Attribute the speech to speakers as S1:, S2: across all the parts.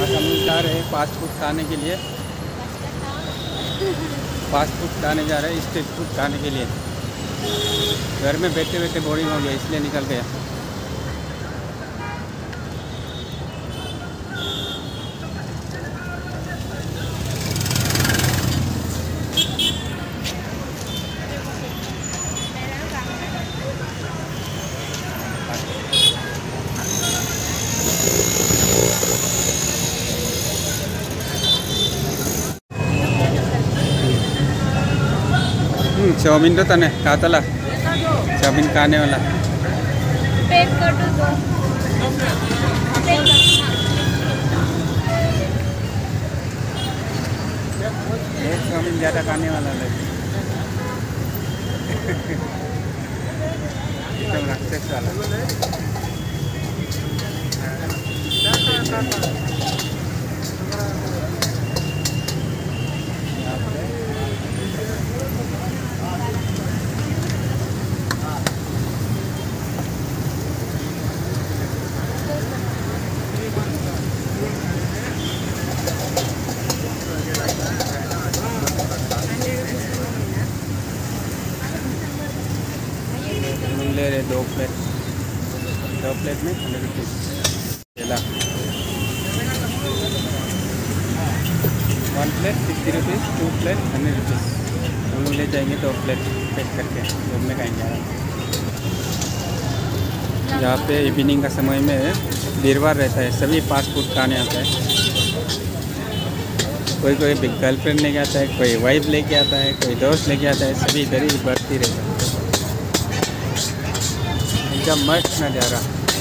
S1: बस हम जा रहे हैं फास्ट फूड खाने के लिए। फास्ट फूड खाने जा रहे हैं, स्ट्रीट फूड खाने के लिए। घर में बैठे बैठे बोरिंग हो गया, इसलिए निकल गया। चाउमीन तो तने खातला चाउमीन खाने वाला
S2: पैक कर दो।
S1: एक चाउमीन ज़्यादा खाने वाला लगे एकदम राक्षस वाला। ले रहे दो प्लेट में 100 रुपीज़। केला 1 प्लेट 60 रुपीज़, 2 प्लेट 100 रुपीज़। हम लोग ले जाएंगे 2 प्लेट पैक करके रूम में खाएंगे। यहाँ पे इवनिंग का समय में भीड़ रहता है, सभी फास्ट फूड खाने आता है। कोई गर्लफ्रेंड लेके आता है, कोई वाइफ लेके आता है, कोई दोस्त लेके आता है, सभी इधर ही बढ़ती रहता है। एकदम मस्त नज़ारा।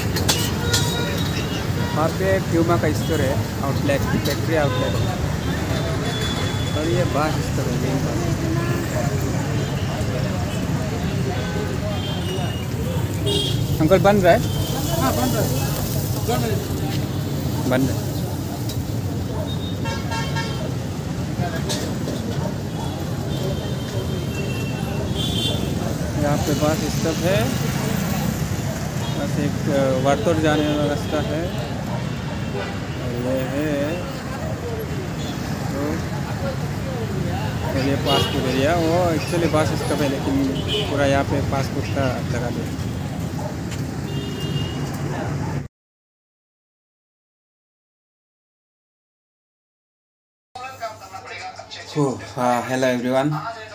S1: वहाँ पे प्यूमा का स्टोर है, आउटलेट फैक्ट्री आउटलेट है, और ये बास स्टोर है मेन बास। अंकल बन रहा है? हाँ बन रहा है, बन रहा है। यहाँ पे बस स्टॉप है, बस एक वर्तोर जाने वाला रास्ता है, और ये है तो ये फास्ट फूड एरिया। वो एक्चुअली बस स्टॉप है, लेकिन पूरा यहाँ पे फास्ट फूड का लगा दिया। हाँ, हेलो एवरीवन।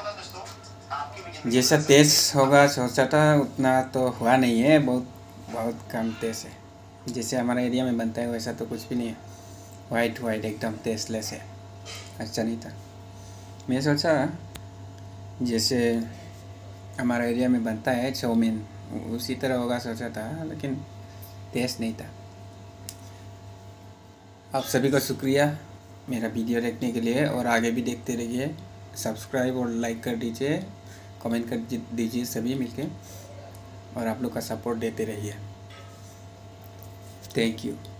S1: जैसा तेज़ होगा सोचा था उतना तो हुआ नहीं है, बहुत कम तेज़ है। जैसे हमारे एरिया में बनता है वैसा तो कुछ भी नहीं है, वाइट एकदम टेस्टलेस है, अच्छा नहीं था। मैं सोचा जैसे हमारे एरिया में बनता है चाउमीन उसी तरह होगा सोचा था, लेकिन टेस्ट नहीं था। आप सभी का शुक्रिया मेरा वीडियो देखने के लिए, और आगे भी देखते रहिए। सब्सक्राइब और लाइक कर दीजिए, कमेंट कर दीजिए सभी मिलके, और आप लोग का सपोर्ट देते रहिए। Thank you.